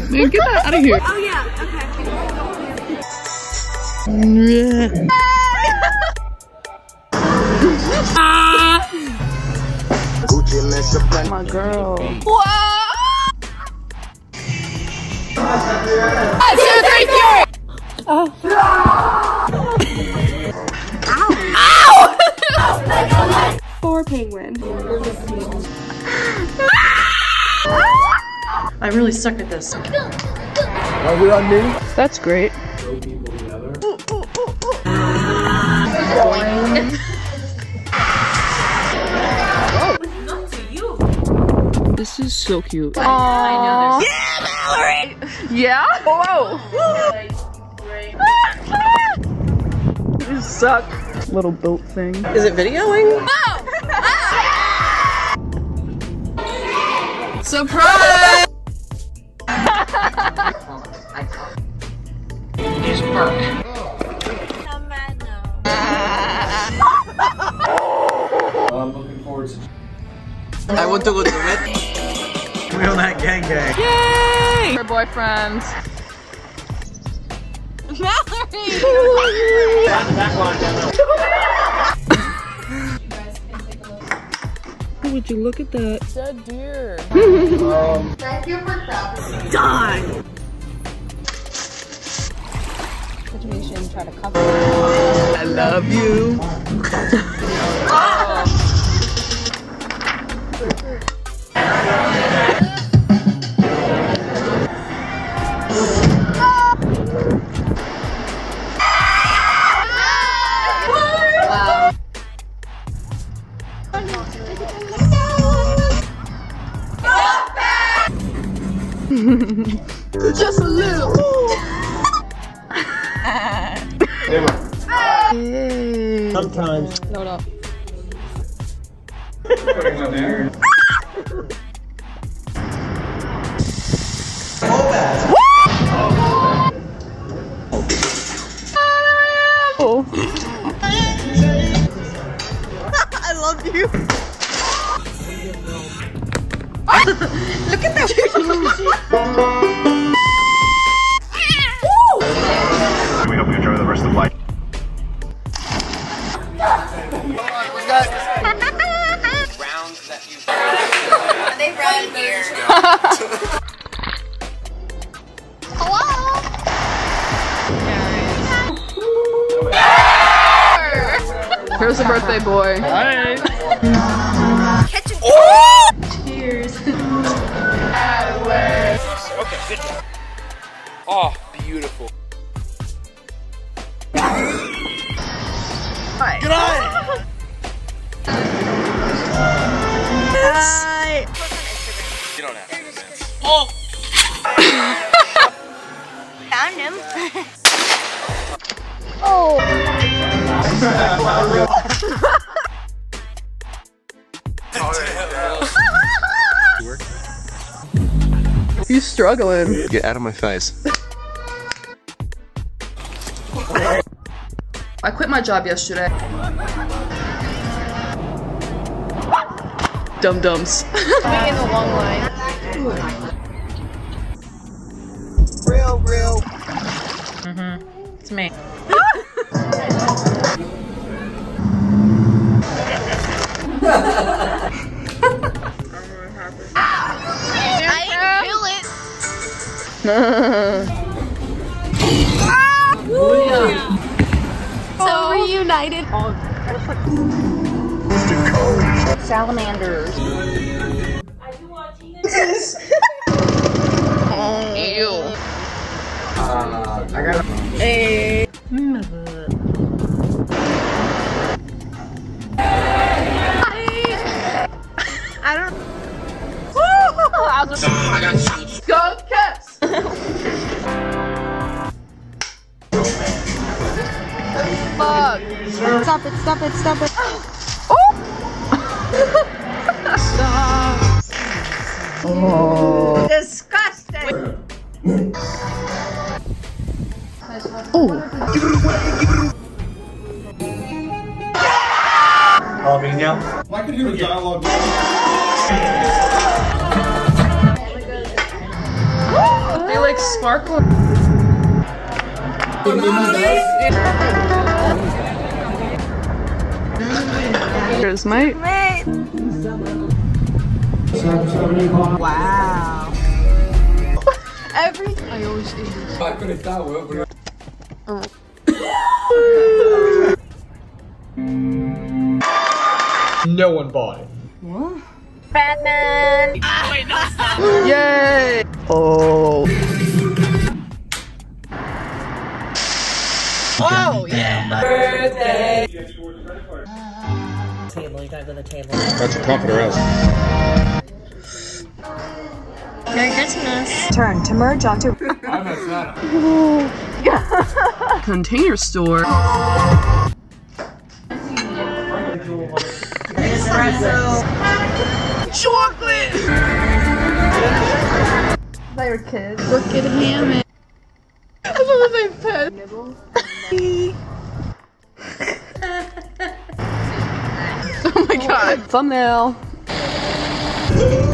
Man, get that out of here. Oh yeah, okay. My girl. Whoa! 1, 2, 3, 4! Oh. Ow! Ow! 4 penguin. I'm really suck at this. Are we on me? That's great. This is so cute. I know Yeah, Mallory! Yeah? Whoa! You suck. Little boat thing. Is it videoing? Surprise! He's Burke. I'm looking forward to. I want to go to it. We on that gang. Yay! We're boyfriends. Mallory! Oh, would you look at that? Dead deer. Thank you for shopping. Die! Situation, try to cover. I love you. Just a little. Yay. Sometimes. Load up. Oh. I love you. Look at that. We hope you enjoy the rest of the flight. Rounds that you. They run here. Hello. Here's the birthday boy. Hi. Catch him. Cheers. Okay, good job. Oh, beautiful. Hi. Good eye. Hi. You don't have to. Oh. Found him. He's struggling. Get out of my face. I quit my job yesterday. Dum-dums. Making a long line. Real. It's me. I didn't kill it. So reunited. Salamanders. Ew. I got. Hey. I don't. Go Cats! Fuck. Stop it, stop it, stop it. Stop. Oh. Disgusting. Alvina. I could hear the dialogue. They like sparkle. Here's mate. Wow. I always eat this. I couldn't that well, but no one bought it. Batman. Yay! Oh. Oh yeah. Table, you gotta go to the table. That's a comforter else. Merry Christmas. Turn to merge onto. I'm a Santa. Container store. Espresso. Chocolate! By your kids. Look at him. That's what they said. Oh my god. Thumbnail.